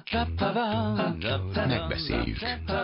Megbeszéljük.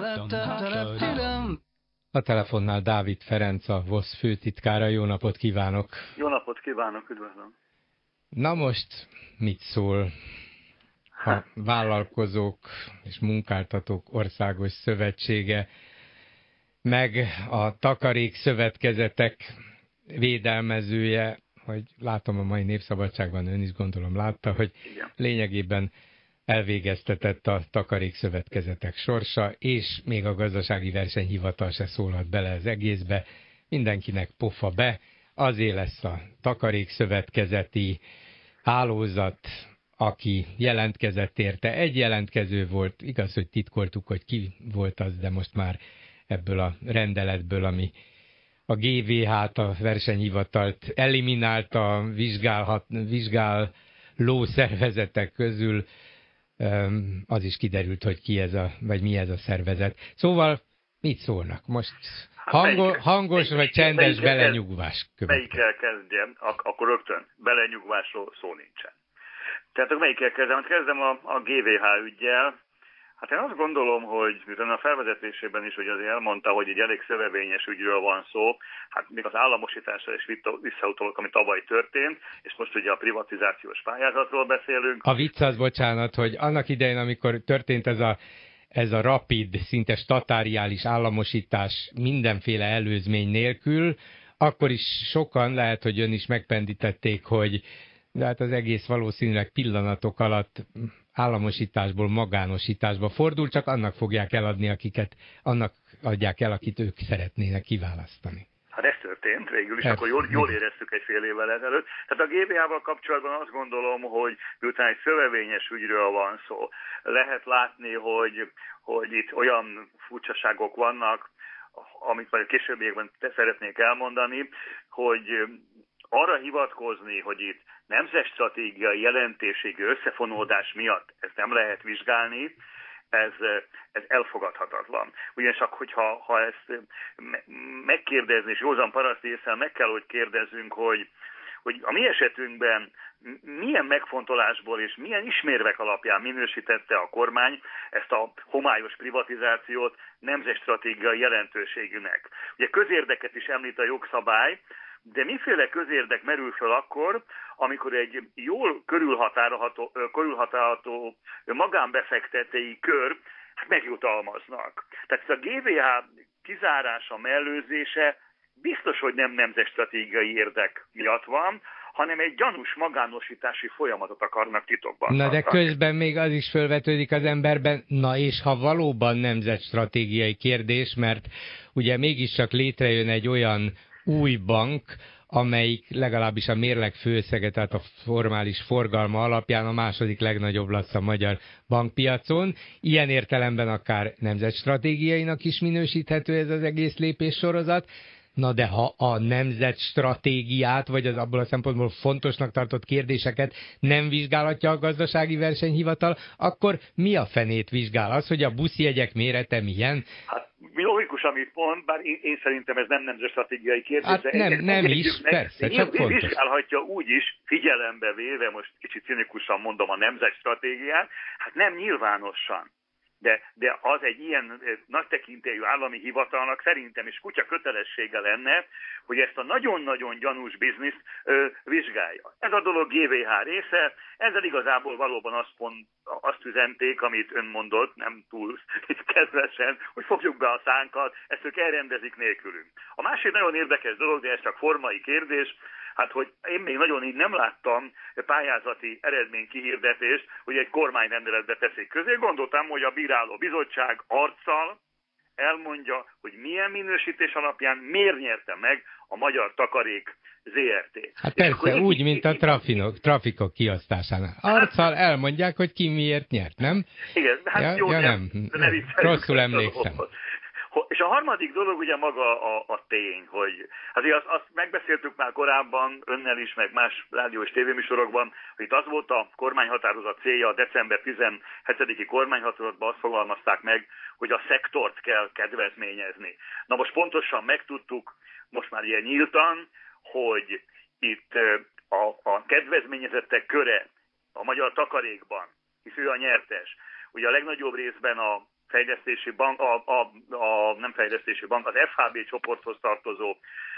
A telefonnál Dávid Ferenc, a VOSZ főtitkára. Jó napot kívánok! Jó napot kívánok, üdvözlöm! Na most mit szól a Vállalkozók és Munkáltatók Országos Szövetsége, meg a Takarékszövetkezetek védelmezője, hogy látom a mai Népszabadságban, ön is gondolom látta, hogy lényegében elvégeztetett a takarékszövetkezetek sorsa, és még a Gazdasági Versenyhivatal se szólhat bele az egészbe. Mindenkinek pofa be, azért lesz a takarékszövetkezeti hálózat, aki jelentkezett érte. Egy jelentkező volt, igaz, hogy titkoltuk, hogy ki volt az, de most már ebből a rendeletből, ami a GVH-t, a versenyhivatalt eliminálta a vizsgáló szervezetek közül, az is kiderült, hogy ki ez vagy mi ez a szervezet. Szóval mit szólnak? Most hangos vagy csendes belenyugvás következik? Melyikkel kezdjem? Akkor rögtön belenyugvásról szó nincsen. Tehát melyikkel kezdem? Kezdem a GVH üggyel. Hát én azt gondolom, hogy miután a felvezetésében is, hogy azért elmondta, hogy egy elég szövevényes ügyről van szó, hát még az államosításra is visszautolok, ami tavaly történt, és most ugye a privatizációs pályázatról beszélünk. A vicc az, bocsánat, hogy annak idején, amikor történt ez a rapid, szinte statáriális államosítás mindenféle előzmény nélkül, akkor is sokan, lehet, hogy ön is megpendítették, hogy de hát az egész valószínűleg pillanatok alatt államosításból magánosításba fordul, csak annak fogják eladni, annak adják el, akit ők szeretnének kiválasztani. Hát ez történt végül is, akkor jól éreztük egy fél évvel ezelőtt. Tehát a GVH-val kapcsolatban azt gondolom, hogy miután egy szövevényes ügyről van szó, lehet látni, hogy itt olyan furcsaságok vannak, amit majd a későbbiekben szeretnék elmondani, hogy arra hivatkozni, hogy itt nemzetstratégiai jelentőségű összefonódás miatt ezt nem lehet vizsgálni, ez elfogadhatatlan. Ugyanis hogyha ezt megkérdezni, és józan paraszti ésszel meg kell, hogy kérdezzünk, hogy a mi esetünkben milyen megfontolásból és milyen ismérvek alapján minősítette a kormány ezt a homályos privatizációt nemzetstratégiai jelentőségűnek. Ugye közérdeket is említ a jogszabály, de miféle közérdek merül föl akkor, amikor egy jól körülhatárolható magánbefektetői kör megjutalmaznak. Tehát a GVH kizárása, mellőzése biztos, hogy nem nemzetstratégiai érdek miatt van, hanem egy gyanús magánosítási folyamatot akarnak titokban. Na de közben még az is felvetődik az emberben, na és ha valóban nemzetstratégiai kérdés, mert ugye mégiscsak létrejön egy olyan új bank, amelyik legalábbis a mérleg főösszege, tehát a formális forgalma alapján a második legnagyobb lesz a magyar bankpiacon. Ilyen értelemben akár nemzetstratégiainak is minősíthető ez az egész lépéssorozat. Na de ha a nemzetstratégiát, vagy az abból a szempontból fontosnak tartott kérdéseket nem vizsgálhatja a Gazdasági Versenyhivatal, akkor mi a fenét vizsgál? Az, hogy a buszjegyek mérete milyen? Hát logikus, amit mond, bár én szerintem ez nem nemzetstratégiai kérdés. Hát nem is, persze, csak fontos. Vizsgálhatja úgy is, figyelembe véve, most kicsit cinikusan mondom a nemzetstratégiát, hát nem nyilvánosan. De az egy ilyen nagy tekintélyű állami hivatalnak szerintem is kutya kötelessége lenne, hogy ezt a nagyon-nagyon gyanús bizniszt vizsgálja. Ez a dolog GVH része, ezzel igazából valóban azt üzenték, amit ön mondott, nem túl kedvesen, hogy fogjuk be a szánkat, ezt ők elrendezik nélkülünk. A másik nagyon érdekes dolog, de ez csak formai kérdés, hát hogy én még nagyon így nem láttam pályázati eredménykihirdetést, hogy egy kormányrendeletbe teszik közé. Gondoltam, hogy a bíráló bizottság arccal elmondja, hogy milyen minősítés alapján miért nyerte meg a Magyar Takarék ZRT. Hát persze, úgy, mint a trafikok kiosztásánál. Arccal elmondják, hogy ki miért nyert, nem? Igen, hát jó, nem. Rosszul emlékszem. És a harmadik dolog ugye maga a tény, hogy azért azt megbeszéltük már korábban önnel is, meg más rádió és tévéműsorokban, hogy itt az volt a kormányhatározat célja, a december 17-i kormányhatározatban azt fogalmazták meg, hogy a szektort kell kedvezményezni. Na most pontosan megtudtuk, most már ilyen nyíltan, hogy itt a kedvezményezettek köre a Magyar Takarékban, hisz ő a nyertes, ugye a legnagyobb részben a fejlesztési bank, nem fejlesztési bank, az FHB csoporthoz tartozó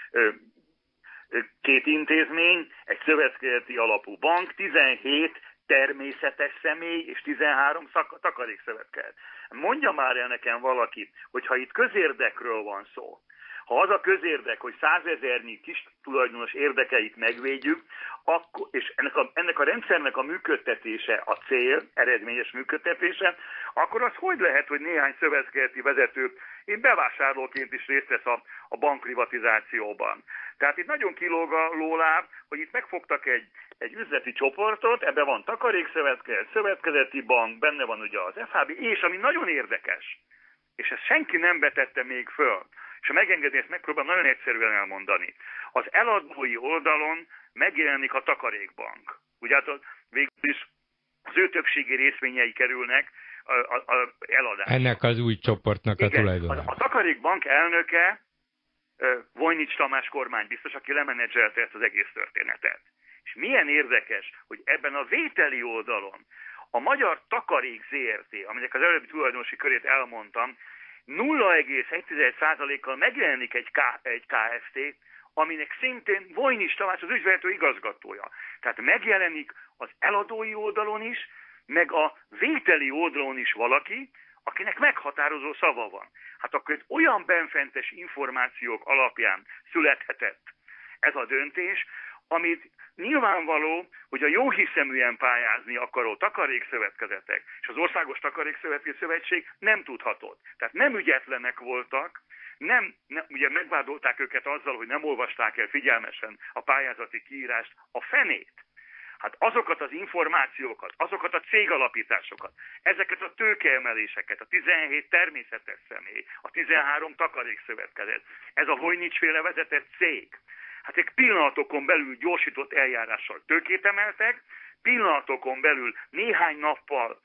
két intézmény, egy szövetkezeti alapú bank, 17 természetes személy és 13 takarékszövetkezet. Mondja már el nekem valaki, hogyha itt közérdekről van szó, ha az a közérdek, hogy 100 000-nyi kis tulajdonos érdekeit megvédjük, akkor, és ennek a rendszernek a működtetése a cél, eredményes működtetése, akkor az hogy lehet, hogy néhány szövetkezeti vezető én bevásárlóként is részt vesz a bankprivatizációban. Tehát itt nagyon kilóg a lóláb, hogy itt megfogtak egy üzleti csoportot, ebben van takarékszövetkezet, szövetkezeti bank, benne van ugye az FHB, és ami nagyon érdekes, és ezt senki nem vetette még föl, és ha megengedni, ezt megpróbálom nagyon egyszerűen elmondani. Az eladói oldalon megjelenik a takarékbank. Ugye hát végül is az ő többségi részvényei kerülnek a eladásra. Ennek az új csoportnak a tulajdonása. A takarékbank elnöke Vojnics Tamás kormánybiztos, aki lemenedzselte ezt az egész történetet. És milyen érdekes, hogy ebben a vételi oldalon a Magyar Takarék Zrt., aminek az előbbi tulajdonosi körét elmondtam, 0,1%-kal megjelenik egy KFT, aminek szintén Vojnics Tamás az ügyvezető igazgatója. Tehát megjelenik az eladói oldalon is, meg a vételi oldalon is valaki, akinek meghatározó szava van. Hát akkor olyan benfentes információk alapján születhetett ez a döntés, amit nyilvánvaló, hogy a jóhiszeműen pályázni akaró takarékszövetkezetek és az Országos Takarékszövetkezeti Szövetség nem tudhatott. Tehát nem ügyetlenek voltak, ugye megvádolták őket azzal, hogy nem olvasták el figyelmesen a pályázati kiírást, a fenét. Hát azokat az információkat, azokat a cégalapításokat, ezeket a tőkeemeléseket, a 17 természetes személy, a 13 takarékszövetkezet, ez a Vojnics-féle vezetett cég, hát egy pillanatokon belül gyorsított eljárással tőkét emeltek, pillanatokon belül néhány nappal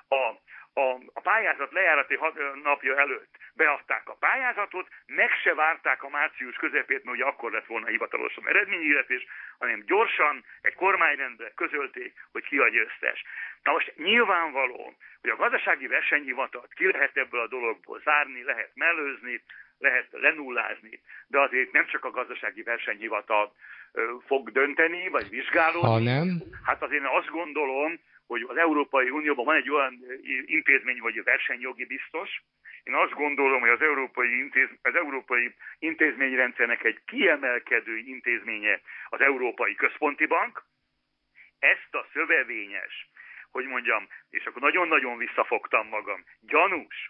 a pályázat lejárati napja előtt beadták a pályázatot, meg se várták a március közepét, mert ugye akkor lett volna hivatalosan eredményhirdetés, hanem gyorsan egy kormányrendben közölték, hogy ki a győztes. Na most nyilvánvaló, hogy a gazdasági versenyhivatalt ki lehet ebből a dologból zárni, lehet mellőzni, lehet lenullázni, de azért nem csak a gazdasági versenyhivatal fog dönteni, vagy vizsgálódni. Hanem? Hát azért én azt gondolom, hogy az Európai Unióban van egy olyan intézmény, hogy a versenyjogi biztos. Én azt gondolom, hogy az európai intézményrendszernek egy kiemelkedő intézménye az Európai Központi Bank. Ezt a szövevényes, hogy mondjam, és akkor nagyon-nagyon visszafogtam magam, gyanús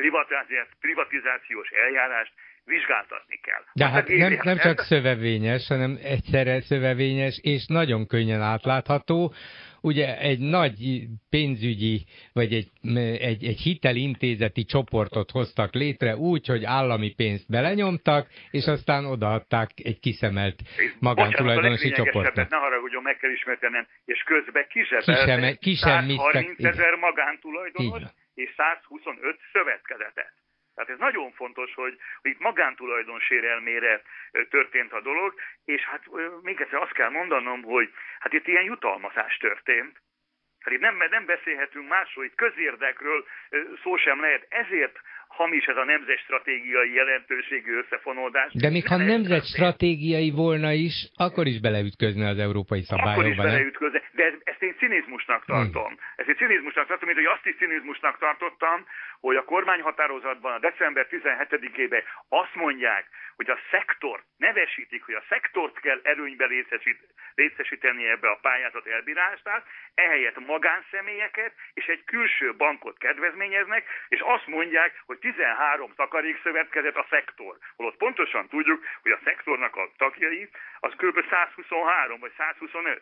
privatizációs eljárást vizsgáltatni kell. De hát nem csak szövevényes, hanem egyszerre szövevényes és nagyon könnyen átlátható. Ugye egy nagy pénzügyi, vagy egy hitelintézeti csoportot hoztak létre úgy, hogy állami pénzt belenyomtak, és aztán odaadták egy kiszemelt magántulajdonosi csoportnak. Ne haragudjon, meg kell ismertenem, és közben kizsebeltek 130 000 magántulajdonos és 125 szövetkezetet. Tehát ez nagyon fontos, hogy itt magántulajdon sérelmére történt a dolog, és hát még egyszer azt kell mondanom, hogy hát itt ilyen jutalmazás történt. Hát itt nem beszélhetünk másról, itt közérdekről szó sem lehet, ezért hamis ez a nemzetstratégiai jelentőségű összefonódás. De még ha nemzetstratégiai volna is, akkor is beleütközne az európai szabályokba. Akkor is beleütközne, de ezt én cinizmusnak tartom. Ezt én cinizmusnak tartom, mint hogy azt is cinizmusnak tartottam, hogy a kormányhatározatban a december 17-ében azt mondják, hogy a szektort, nevesítik, hogy a szektort kell erőnybe részesíteni ebbe a pályázat elbírálását, ehelyett magánszemélyeket és egy külső bankot kedvezményeznek, és azt mondják, hogy 13 takarékszövetkezet a szektor. Holott pontosan tudjuk, hogy a szektornak a tagjai az kb. 123 vagy 125.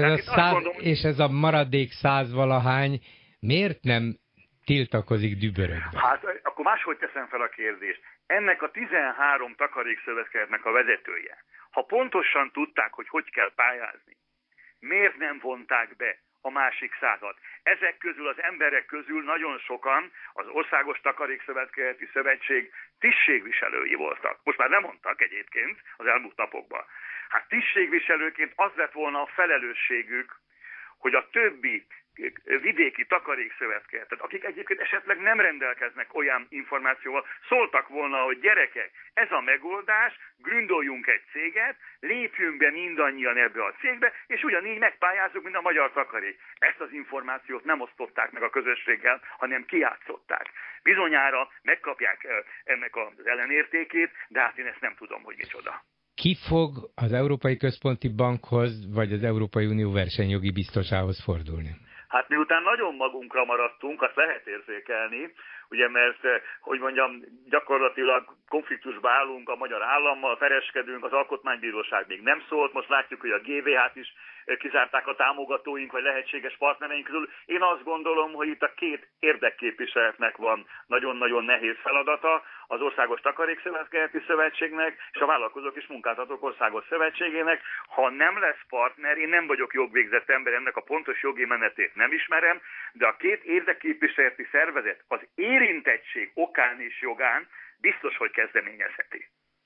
És ez a maradék 100 valahány miért nem tiltakozik dübörögbe? Hát akkor máshogy teszem fel a kérdést. Ennek a 13 takarékszövetkezetnek a vezetője, ha pontosan tudták, hogy kell pályázni, miért nem vonták be a másik 100-at? Ezek közül az emberek közül nagyon sokan az Országos Takarékszövetkezeti Szövetség tisztségviselői voltak. Most már nem mondtak egyébként az elmúlt napokban. Hát tisztségviselőként az lett volna a felelősségük, hogy a többi vidéki takarékszövetkezetet, akik egyébként esetleg nem rendelkeznek olyan információval, szóltak volna, hogy gyerekek, ez a megoldás, gründoljunk egy céget, lépjünk be mindannyian ebbe a cégbe, és ugyanígy megpályázzuk, mint a Magyar Takarék. Ezt az információt nem osztották meg a közösséggel, hanem kijátszották. Bizonyára megkapják ennek az ellenértékét, de hát én ezt nem tudom, hogy micsoda. Ki fog az Európai Központi Bankhoz, vagy az Európai Unió versenyjogi biztosához fordulni? Hát miután nagyon magunkra maradtunk, azt lehet érzékelni, ugye mert, hogy mondjam, gyakorlatilag konfliktusba állunk a magyar állammal, pereskedünk, az Alkotmánybíróság még nem szólt, most látjuk, hogy a GVH-t is kizárták a támogatóink, vagy lehetséges partnereink közül. Én azt gondolom, hogy itt a két érdekképviseletnek van nagyon-nagyon nehéz feladata, az Országos Takarékszövetkezeti Szövetségnek és a Vállalkozók és Munkáltatók Országos Szövetségének. Ha nem lesz partner, én nem vagyok jogvégzett ember, ennek a pontos jogi menetét nem ismerem, de a két érdekképviseleti szervezet az érintettség okán és jogán biztos, hogy kezdeményezheti.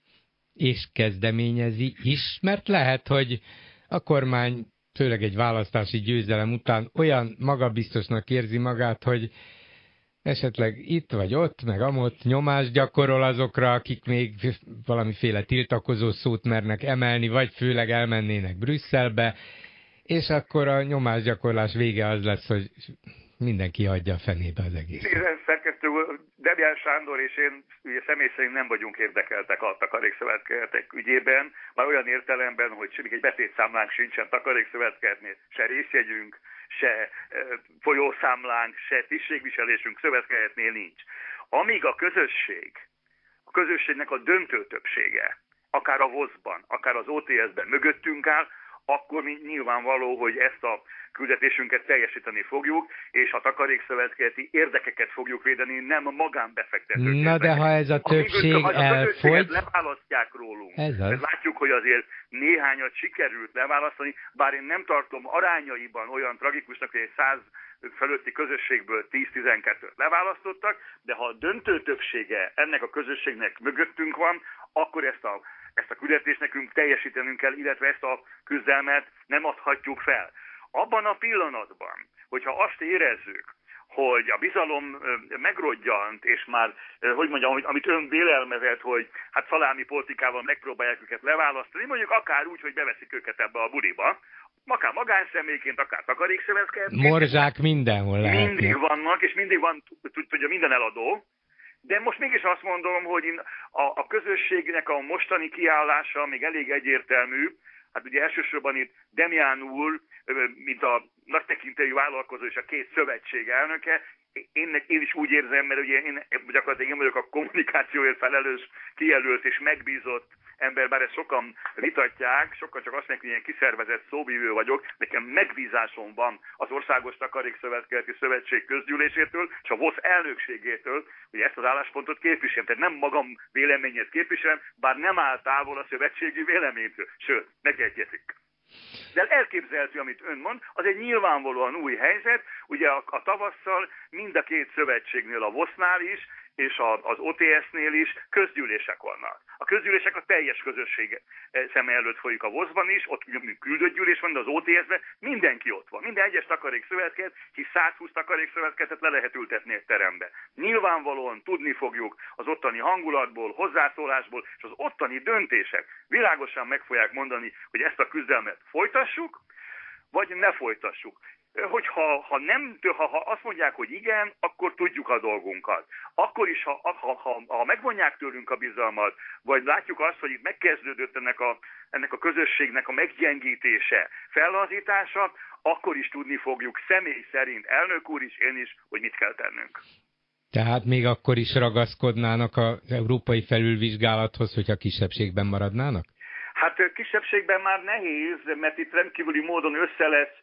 És kezdeményezi is, mert lehet, hogy a kormány, főleg egy választási győzelem után olyan magabiztosnak érzi magát, hogy esetleg itt vagy ott, meg amott nyomást gyakorol azokra, akik még valamiféle tiltakozó szót mernek emelni, vagy főleg elmennének Brüsszelbe, és akkor a nyomásgyakorlás vége az lesz, hogy mindenki hagyja a fenébe az egész. Szerkesztő Debián Sándor és én ugye személy szerint nem vagyunk érdekeltek a takarékszövetkezetek ügyében, már olyan értelemben, hogy egy betétszámlánk sincsen takarékszövetkezetnél, se részjegyünk, se folyószámlánk, se tisztségviselésünk szövetkezetnél nincs. Amíg a közösségnek a döntő többsége, akár a VOSZ-ban, akár az OTS-ben mögöttünk áll, akkor mi nyilvánvaló, hogy ezt a küldetésünket teljesíteni fogjuk, és a takarékszövetkezeti érdekeket fogjuk védeni, nem a magánbefektetők. Na de ha ez a többség elfogy... leválasztják rólunk. Látjuk, hogy azért néhányat sikerült leválasztani, bár én nem tartom arányaiban olyan tragikusnak, hogy egy 100 fölötti közösségből 10-12-t leválasztottak, de ha a döntő többsége ennek a közösségnek mögöttünk van, akkor ezt a küldetést nekünk teljesítenünk kell, illetve ezt a küzdelmet nem adhatjuk fel. Abban a pillanatban, hogyha azt érezzük, hogy a bizalom megrodjant, és már, hogy mondjam, amit ön vélelmezett, hogy hát szalámi politikával megpróbálják őket leválasztani, mondjuk akár úgy, hogy beveszik őket ebbe a buliba, akár magánszemélyként, akár takarékszövetkezetként. Morzsák mindenhol lehetnek. Mindig vannak, és mindig van, tudja, minden eladó. De most mégis azt mondom, hogy a közösségnek a mostani kiállása még elég egyértelmű. Hát ugye elsősorban itt Demián úr, mint a nagy tekintélyű vállalkozó és a két szövetség elnöke, én is úgy érzem, mert ugye gyakorlatilag én vagyok a kommunikációért felelős, kijelölt és megbízott ember, bár ezt sokan vitatják, sokan csak azt mondják, hogy ilyen kiszervezett szóvívő vagyok, nekem megbízásom van az Országos Takarékszövetkezeti Szövetség közgyűlésétől és a VOSZ elnökségétől, hogy ezt az álláspontot képviselem. Tehát nem magam véleményét képviselem, bár nem áll távol a szövetségi véleménytől, sőt, megegyezik. De elképzelhető, amit ön mond, az egy nyilvánvalóan új helyzet. Ugye a tavasszal mind a két szövetségnél, a VOSZ-nál is, és az OTS-nél is közgyűlések vannak. A közgyűlések a teljes közösség szeme előtt folyik a VOSZ-ban is, ott küldött gyűlés van, de az OTS-ben mindenki ott van. Minden egyes takarékszövetkezet, hisz 120 takarékszövetkezetet le lehet ültetni egy terembe. Nyilvánvalóan tudni fogjuk az ottani hangulatból, hozzászólásból, és az ottani döntések világosan meg fogják mondani, hogy ezt a küzdelmet folytassuk, vagy ne folytassuk. Ha azt mondják, hogy igen, akkor tudjuk a dolgunkat. Akkor is, ha megvonják tőlünk a bizalmat, vagy látjuk azt, hogy itt megkezdődött ennek a közösségnek a meggyengítése, fellazítása, akkor is tudni fogjuk személy szerint, elnök úr is, én is, hogy mit kell tennünk. Tehát még akkor is ragaszkodnának az európai felülvizsgálathoz, hogyha kisebbségben maradnának? Hát kisebbségben már nehéz, mert itt rendkívüli módon össze lesz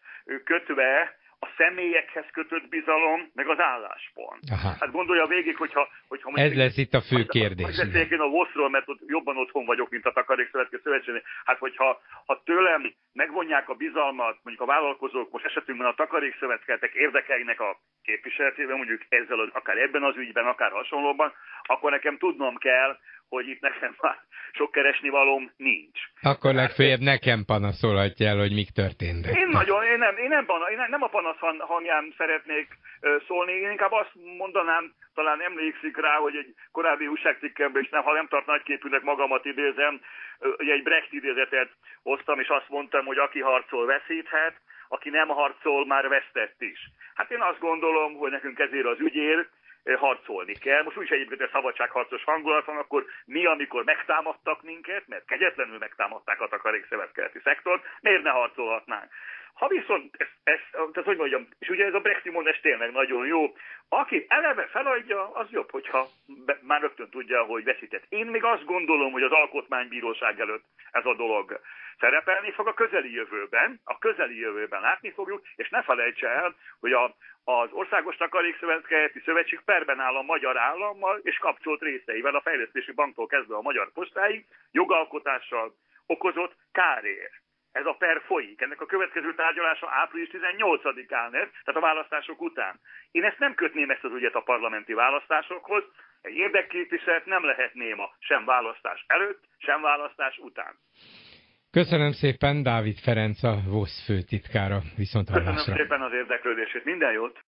kötve a személyekhez kötött bizalom, meg az álláspont. Aha. Hát gondolja végig, hogyha ez lesz itt a fő kérdés. Beszéljek én a VOSZ-ról, mert jobban otthon vagyok, mint a Takarékszövetkezeti Szövetségnél. Hát hogyha tőlem megvonják a bizalmat, mondjuk a vállalkozók, most esetünkben a takarékszövetkezetek érdekeinek a képviseletében, mondjuk ezzel akár ebben az ügyben, akár hasonlóban, akkor nekem tudnom kell, hogy itt nekem már sok keresnivalóm nincs. Akkor legfeljebb nekem panaszolhatja el, hogy mik történtek. Én nem a panasz hangján szeretnék szólni, én inkább azt mondanám, talán emlékszik rá, hogy egy korábbi újságcikkemben, és ha nem tart nagyképűnek magamat idézem, egy Brecht idézetet hoztam, és azt mondtam, hogy aki harcol veszíthet, aki nem harcol, már vesztett is. Hát én azt gondolom, hogy nekünk ezért az ügyért harcolni kell. Most úgyis egyébként egy szabadságharcos hangulat van, akkor mi, amikor megtámadtak minket, mert kegyetlenül megtámadták a takarékszövetkezeti szektort, miért ne harcolhatnánk? Ha viszont, tehát hogy mondjam, és ugye ez a Brechti mondás tényleg nagyon jó, aki eleve feladja, az jobb, hogyha már rögtön tudja, hogy veszített. Én még azt gondolom, hogy az alkotmánybíróság előtt ez a dolog szerepelni fog a közelí jövőben látni fogjuk, és ne felejtse el, hogy az Országos Takarékszövetkezeti Szövetség perben áll a magyar állammal és kapcsolt részeivel a Fejlesztési Banktól kezdve a Magyar Postáig jogalkotással okozott kárért. Ez a per folyik. Ennek a következő tárgyalása április 18-án lesz, tehát a választások után. Én ezt nem kötném ezt az ügyet a parlamenti választásokhoz. Egy érdekképviselet nem lehet néma sem választás előtt, sem választás után. Köszönöm szépen, Dávid Ferenc, a VOSZ főtitkára. Viszonthallásra. Köszönöm szépen az érdeklődését. Minden jót!